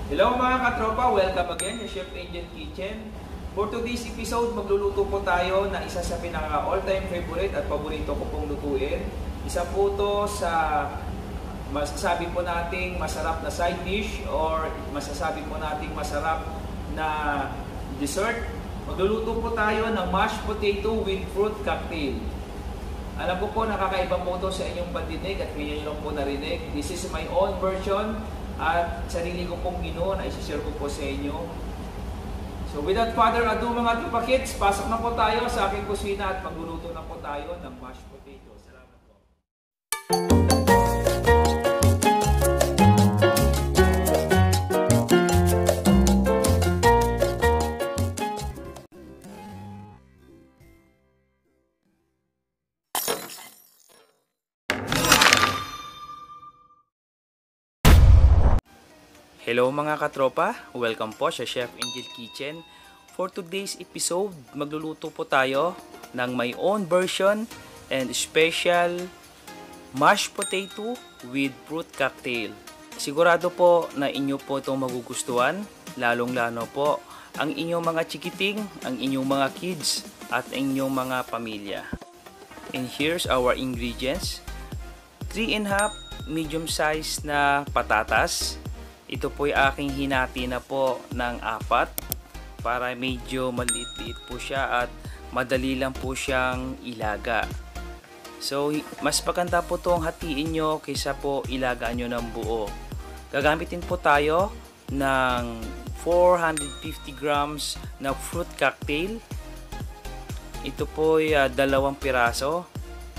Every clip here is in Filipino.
Hello mga katropa, welcome again sa Chef Angel Kitchen. For today's episode, magluluto po tayo na isa sa pinaka all-time favorite at paborito ko pong lutuin. Isa po to sa masasabi po nating masarap na side dish or masasabi po nating masarap na dessert. Magluluto po tayo ng mashed potato with fruit cocktail. Alam ko po nakakaiba po ito sa inyong pandinig at ngayon lang po narinig. This is my own version. At sarili ko pong ginawa na isi-share ko po sa inyo. So without further ado mga kapakits, pasok na po tayo sa aking kusina at magluluto na po tayo ng mashed potato. Salamat po. Hello mga katropa, welcome po sa Chef Angel Kitchen. For today's episode, magluluto po tayo ng my own version and special mashed potato with fruit cocktail. Sigurado po na inyo po itong magugustuhan, lalong-lalo po ang inyong mga chikiting, ang inyong mga kids at inyong mga pamilya. And here's our ingredients. 3½ medium size na patatas. Ito po ay aking hinati na po ng 4 para medyo maliit-liit po siya at madali lang po siyang ilaga. So, mas maganda po itong hatiin nyo kaysa po ilaga nyo ng buo. Gagamitin po tayo ng 450 grams na fruit cocktail. Ito po ay 2 piraso.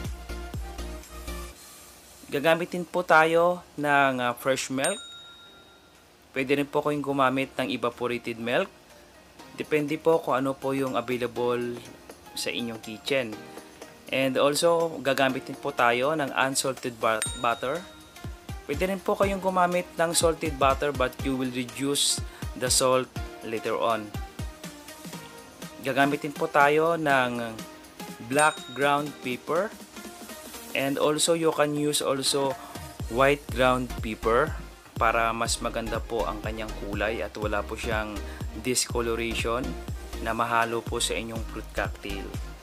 Gagamitin po tayo ng fresh milk. Pwede rin po kayong gumamit ng evaporated milk. Depende po kung ano po yung available sa inyong kitchen. And also, gagamitin po tayo ng unsalted butter. Pwede rin po kayong gumamit ng salted butter but you will reduce the salt later on. Gagamitin po tayo ng black ground pepper. And also, you can use also white ground pepper para mas maganda po ang kanyang kulay at wala po siyang discoloration na mahalo po sa inyong fruit cocktail.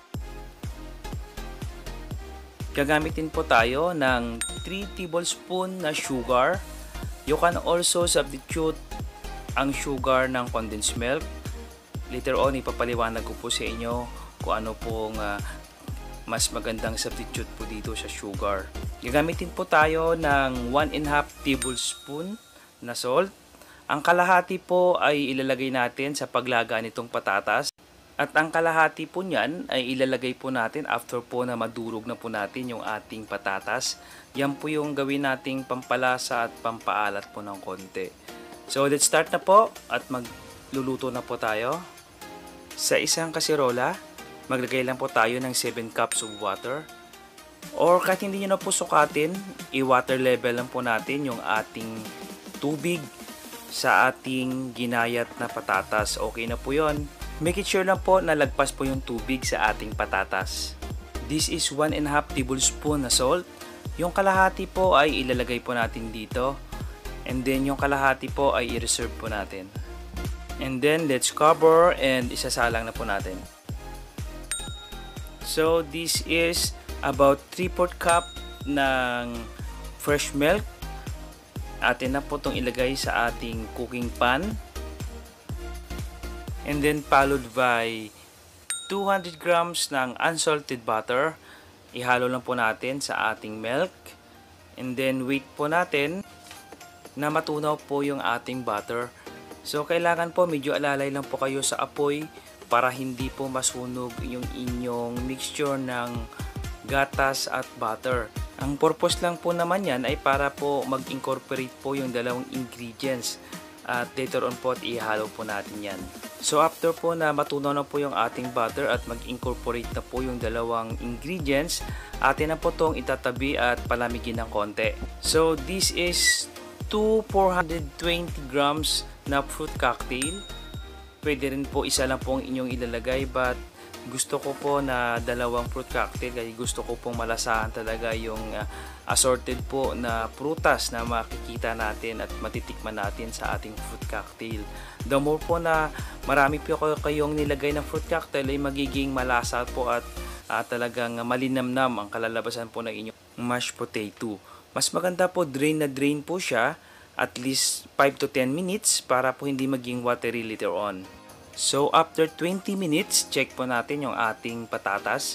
Gagamitin po tayo ng 3 tablespoon na sugar. You can also substitute ang sugar ng condensed milk. Later on, ipapaliwanag ko po sa inyo kung ano pong mas magandang substitute po dito sa sugar. Gagamitin po tayo ng 1½ tablespoon na salt. Ang kalahati po ay ilalagay natin sa paglaga nitong patatas. At ang kalahati po niyan ay ilalagay po natin after po na madurog na po natin yung ating patatas. Yan po yung gawin nating pampalasa at pampaalat po ng konti. So let's start na po at magluluto na po tayo. Sa isang kasirola, maglagay lang po tayo ng 7 cups of water. Or kahit hindi nyo na po sukatin, i-water level lang po natin yung ating tubig sa ating ginayat na patatas. Okay na po yun. Make it sure lang po na lagpas po yung tubig sa ating patatas. This is 1½ tablespoon na salt. Yung kalahati po ay ilalagay po natin dito. And then yung kalahati po ay i-reserve po natin. And then let's cover and isasalang na po natin. So this is about 3/4 cup ng fresh milk. Atin na po itong ilagay sa ating cooking pan. And then followed by 200 grams ng unsalted butter. Ihalo lang po natin sa ating milk. And then wait po natin na matunaw po yung ating butter. So kailangan po medyo alalay lang po kayo sa apoy para hindi po masunog yung inyong mixture ng gatas at butter. Ang purpose lang po naman yan ay para po mag-incorporate po yung dalawang ingredients at later on po at ihalo po natin yan. So after po na matunaw na po yung ating butter at mag-incorporate na po yung dalawang ingredients, atin na po itong itatabi at palamigin ng konti. So this is 420 grams na fruit cocktail. Pwede rin po isa lang po ang inyong ilalagay but gusto ko po na dalawang fruit cocktail kasi gusto ko pong malasahan talaga yung assorted po na prutas na makikita natin at matitikman natin sa ating fruit cocktail. The more po na marami po kayong nilagay ng fruit cocktail ay magiging malasa po at talagang malinamnam ang kalalabasan po ng inyong mashed potato. Mas maganda po drain na drain po siya at least 5 to 10 minutes para po hindi maging watery later on. So after 20 minutes, check po natin yung ating patatas.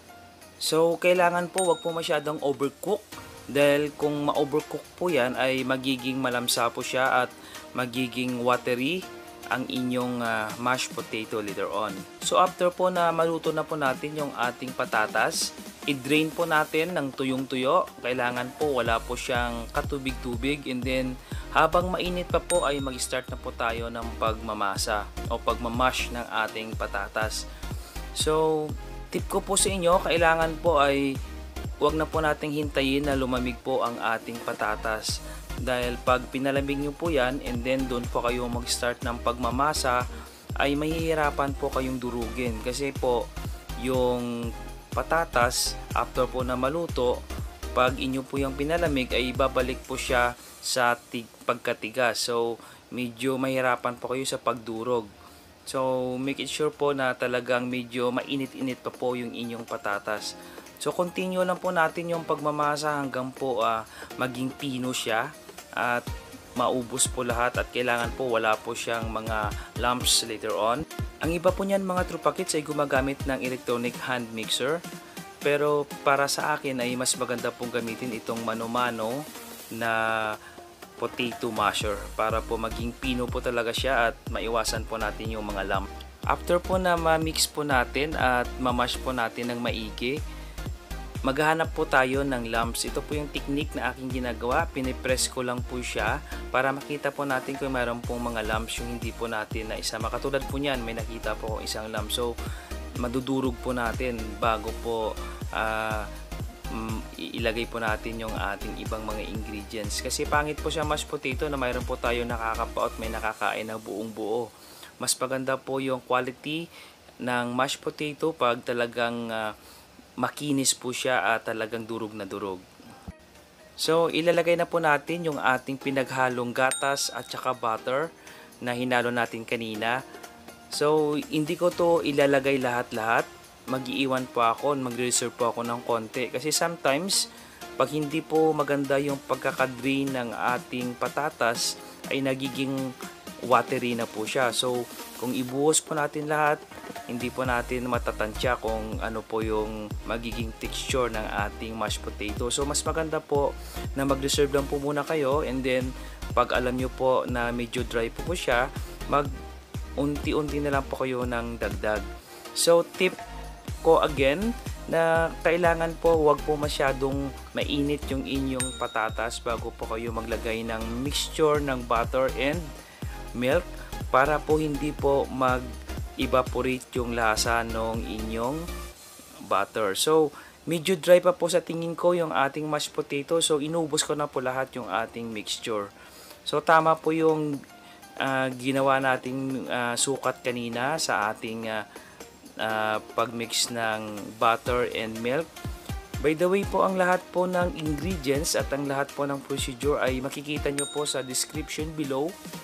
So kailangan po wag po masyadong overcook dahil kung ma-overcook po yan ay magiging malamsa po siya at magiging watery ang inyong mashed potato later on. So after po na maluto na po natin yung ating patatas, i-drain po natin ng tuyong-tuyo. Kailangan po wala po siyang katubig-tubig, and then habang mainit pa po ay mag-start na po tayo ng pagmamasa o pagmamash ng ating patatas. So tip ko po sa inyo, kailangan po ay wag na po nating hintayin na lumamig po ang ating patatas. Dahil pag pinalamig nyo po yan and then doon po kayo mag-start ng pagmamasa ay mahihirapan po kayong durugin. Kasi po yung patatas after po na maluto, pag inyo po yung pinalamig ay babalik po siya sa pagkatigas. So medyo mahirapan po kayo sa pagdurog. So make it sure po na talagang medyo mainit-init pa po yung inyong patatas. So continue lang po natin yung pagmamasa hanggang po maging pino siya at maubos po lahat at kailangan po wala po siyang mga lumps later on. Ang iba po niyan mga trupakits ay gumagamit ng electronic hand mixer, pero para sa akin ay mas maganda pong gamitin itong mano-mano na potato masher para po maging pino po talaga siya at maiwasan po natin yung mga lump. After po na ma-mix po natin at ma-mash po natin ng maigi, maghahanap po tayo ng lumps. Ito po yung technique na aking ginagawa. Pinipress ko lang po siya para makita po natin kung mayroon pong mga lumps yung hindi po natin na isama. Katulad po niyan, may nakita po akong isang lump. So, madudurog po natin bago po ilagay po natin yung ating ibang mga ingredients. Kasi pangit po siya mashed potato na mayroon po tayo nakakapaot, may nakakain na buong buo. Mas maganda po yung quality ng mashed potato pag talagang makinis po siya at talagang durog na durog. So ilalagay na po natin yung ating pinaghalong gatas at saka butter na hinalo natin kanina. So hindi ko to ilalagay lahat-lahat. Mag-iiwan po ako, mag-reserve po ako ng konti. Kasi sometimes pag hindi po maganda yung pagkakadrain ng ating patatas ay nagiging watery na po siya. So kung ibuhos po natin lahat, hindi po natin matatansya kung ano po yung magiging texture ng ating mashed potato. So mas maganda po na mag-reserve lang po muna kayo, and then pag alam nyo po na medyo dry po siya, mag-unti-unti na lang po kayo ng dagdag. So tip ko again na kailangan po wag po masyadong mainit yung inyong patatas bago po kayo maglagay ng mixture ng butter and milk para po hindi po mag-evaporate yung lasa ng inyong butter. So medyo dry pa po sa tingin ko yung ating mashed potato, so inubos ko na po lahat yung ating mixture. So tama po yung ginawa nating sukat kanina sa ating pagmix ng butter and milk. By the way po, ang lahat po ng ingredients at ang lahat po ng procedure ay makikita nyo po sa description below.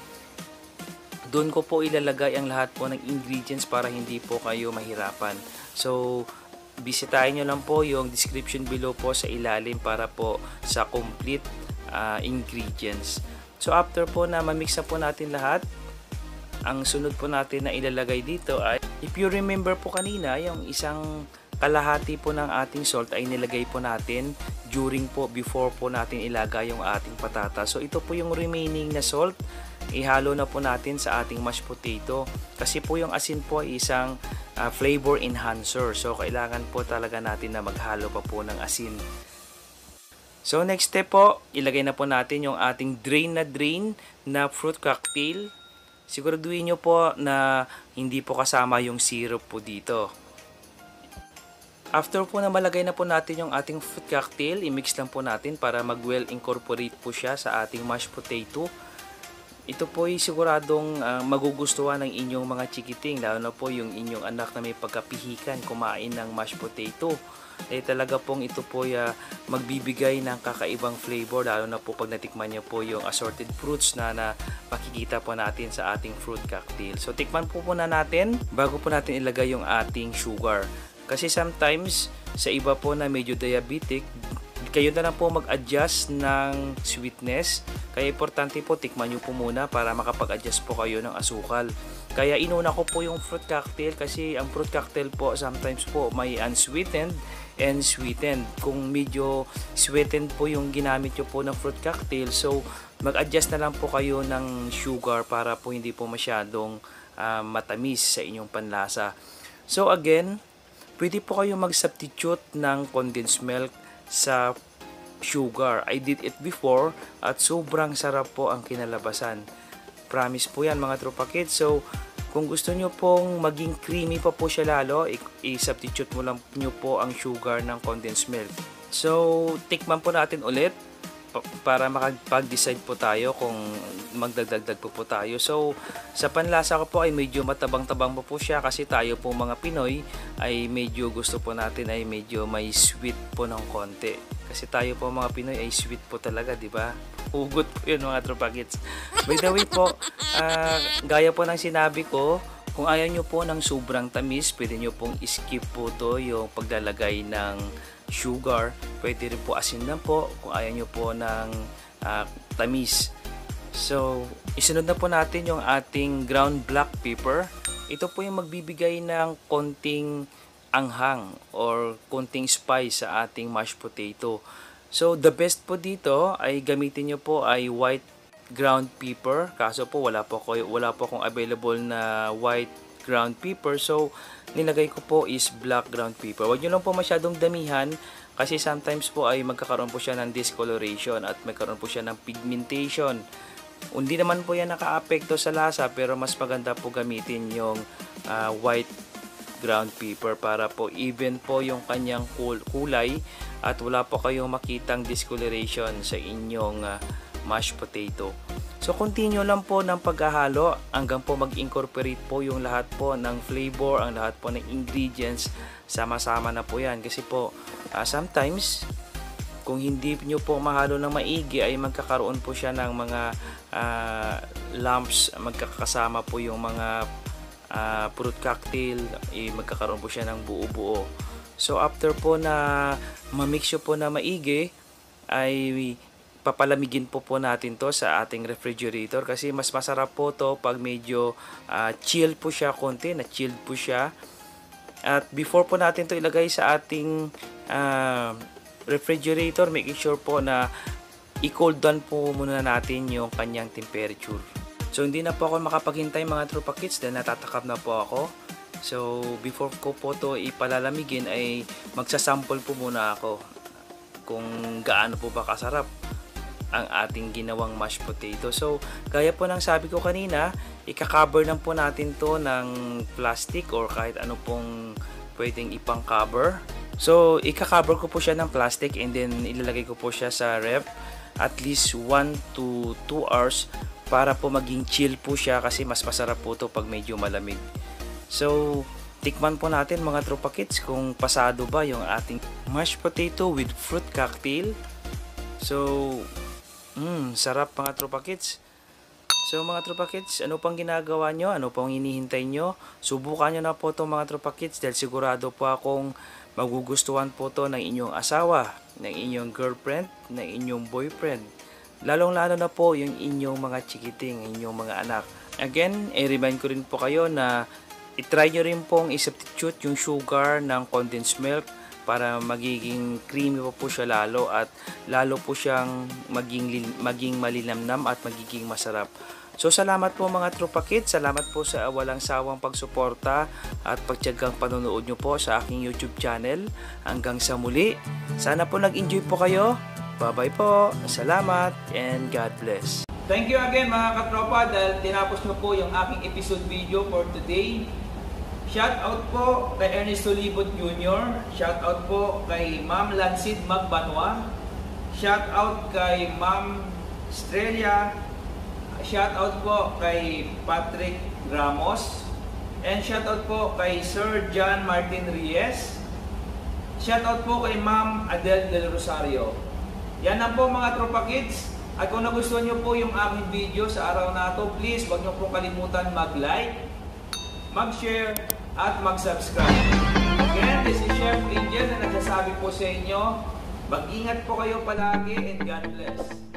Doon ko po ilalagay ang lahat po ng ingredients para hindi po kayo mahirapan. So bisitahin nyo lang po yung description below po sa ilalim para po sa complete ingredients. So after po na mamix na po natin lahat, ang sunod po natin na ilalagay dito ay, if you remember po kanina, yung isang kalahati po ng ating salt ay nilagay po natin before po natin ilagay yung ating patata. So ito po yung remaining na salt, ihalo na po natin sa ating mashed potato. Kasi po yung asin po ay isang flavor enhancer. So kailangan po talaga natin na maghalo pa po ng asin. So next step po, ilagay na po natin yung ating drain na fruit cocktail. Siguraduhin nyo po na hindi po kasama yung syrup po dito. After po na malagay na po natin yung ating fruit cocktail, i-mix lang po natin para mag-well incorporate po siya sa ating mashed potato. Ito po ay siguradong magugustuhan ng inyong mga chikiting, lalo na po yung inyong anak na may pagkapihikan kumain ng mashed potato. Talaga pong ito po magbibigay ng kakaibang flavor, lalo na po pag natikman nyo po yung assorted fruits na makikita po natin sa ating fruit cocktail. So tikman po muna natin bago po natin ilagay yung ating sugar. Kasi sometimes sa iba po na medyo diabetic, kayo na lang po mag-adjust ng sweetness. Kaya importante po tikman nyo po muna para makapag-adjust po kayo ng asukal. Kaya inuna ko po yung fruit cocktail kasi ang fruit cocktail po sometimes po may unsweetened and sweetened. Kung medyo sweetened po yung ginamit nyo po ng fruit cocktail, so mag-adjust na lang po kayo ng sugar para po hindi po masyadong matamis sa inyong panlasa. So again, pwede po kayo mag-substitute ng condensed milk sa sugar. I did it before at sobrang sarap po ang kinalabasan. Promise po yan mga Tropa Kids. So kung gusto nyo pong maging creamy pa po siya lalo, i-substitute mo lang nyo po ang sugar ng condensed milk. So tikman po natin ulit para makapag-decide po tayo kung magdagdag po tayo. So sa panlasa ko po ay medyo matabang-tabang po siya kasi tayo po mga Pinoy ay medyo gusto po natin ay medyo may sweet po ng konti. Kasi tayo po mga Pinoy ay sweet po talaga, di ba? Hugot po yun mga Tropa Kids. By the way po, gaya po ng sinabi ko, kung ayaw nyo po ng sobrang tamis, pwede nyo pong skip po to yung paglalagay ng sugar. Pwede rin po asin lang po kung ayaw nyo po ng tamis. So, isunod na po natin yung ating ground black pepper. Ito po yung magbibigay ng konting anghang or konting spice sa ating mashed potato. So the best po dito ay gamitin nyo po ay white ground pepper. Kaso po wala po akong available na white ground pepper. So nilagay ko po is black ground pepper. Huwag nyo lang po masyadong damihan kasi sometimes po ay magkakaroon po siya ng discoloration at magkaroon po siya ng pigmentation. Hindi naman po yan naka-apekto sa lasa pero mas maganda po gamitin yung white ground pepper para po even po yung kanyang kulay at wala po kayong makitang discoloration sa inyong mashed potato. So continue lang po ng paghahalo hanggang po mag-incorporate po yung lahat po ng flavor, ang lahat po ng ingredients, sama-sama na po yan kasi po sometimes kung hindi nyo po mahalo ng maigi ay magkakaroon po siya ng mga lumps, magkakasama po yung mga fruit cocktail, magkakaroon po siya ng buo-buo. So after po na ma-mix po na maigi, ay papalamigin po natin to sa ating refrigerator kasi mas masarap po to pag medyo chill po siya konti, na chilled po siya. At before po natin to ilagay sa ating refrigerator, making sure po na i-cool down po muna natin yung kanyang temperature. So hindi na po ako makapaghintay mga Tropa Kids dahil natatakam na po ako. So before ko po to ipalalamigin ay magsasample po muna ako kung gaano po ba kasarap ang ating ginawang mashed potato. So gaya po ng sabi ko kanina, ika-cover lang po natin to ng plastic or kahit ano pong pwedeng ipang cover. So ika-cover ko po siya ng plastic and then ilalagay ko po siya sa ref at least 1 to 2 hours para po maging chill po siya kasi mas masarap po to pag medyo malamig. So tikman po natin mga Tropa Kids kung pasado ba yung ating mashed potato with fruit cocktail. So sarap mga Tropa Kids. So mga Tropa Kids, ano pang ginagawa nyo? Ano pang hinihintay nyo? Subukan nyo na po to mga Tropa Kids dahil sigurado po akong magugustuhan po to ng inyong asawa, ng inyong girlfriend, ng inyong boyfriend. Lalong-lalo na po yung inyong mga chikiting, inyong mga anak. Again, i-remind ko rin po kayo na i-try nyo rin pong i-substitute yung sugar ng condensed milk para magiging creamy po siya lalo at lalo po siyang maging malinamnam at magiging masarap. So salamat po mga Tropa Kids, salamat po sa walang sawang pagsuporta at pagtiyagang panonood nyo po sa aking YouTube channel. Hanggang sa muli, sana po nag-enjoy po kayo. Bye-bye po, salamat, and God bless. Thank you again mga katropa dahil tinapos nyo po yung aking episode video for today. Shout out po kay Ernesto Libot Jr. Shout out po kay Ma'am Lansid Magbanwa. Shout out kay Ma'am Estrella Shoutout po kay Patrick Ramos. And shoutout po kay Sir John Martin Reyes. Shoutout po kay Ma'am Adele Del Rosario. Yan na po mga Tropa Kids. At kung nagustuhan nyo po yung aking video sa araw na ito, please huwag nyo po kalimutan mag-like, mag-share, at mag-subscribe. Again, this is Chef Angel na nagsasabi po sa inyo, mag-ingat po kayo palagi and God bless.